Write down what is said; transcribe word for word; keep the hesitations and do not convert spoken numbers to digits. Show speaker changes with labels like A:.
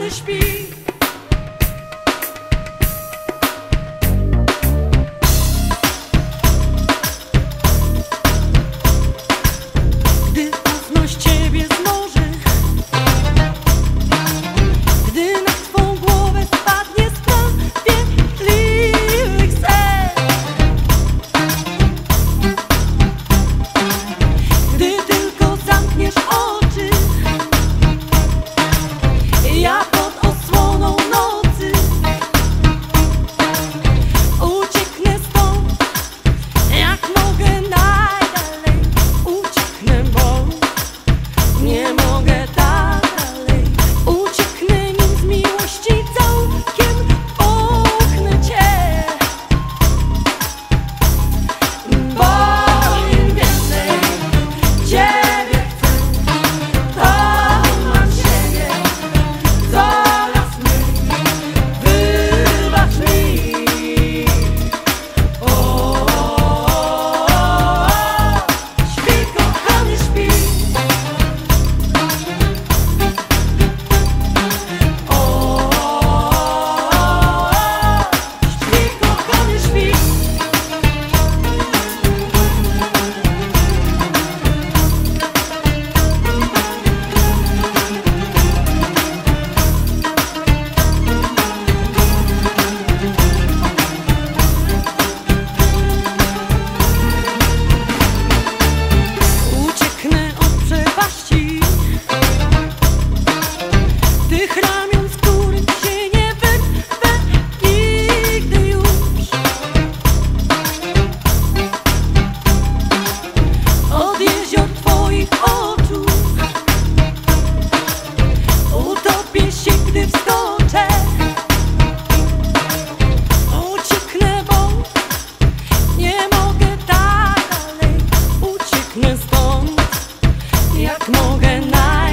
A: kochany śpi. Gdy ufność ciebie zmoży, gdy na twą głowę spadnie sprawiedliwych ser, gdy tylko zamkniesz oczy, ja pod osłoną nocy ucieknę stąd, jak mogę najdalej. Ucieknę, bo nie mogę dalej. Ucieknę, nim z miłości całkiem połknę cię. Bo im więcej ciebie chcę, to mam siebie coraz mniej. Wybacz mi. O, śpi, kochany, śpi. O, śpi, kochany, śpi. Ucieknę od przepaści tych ramion, z których się nie wyrwę nigdy już. Od jezior twoich oczu utopię się, gdy wskoczę. Ucieknę, bo nie mogę dalej. Ucieknę stąd, jak mogę najdalej.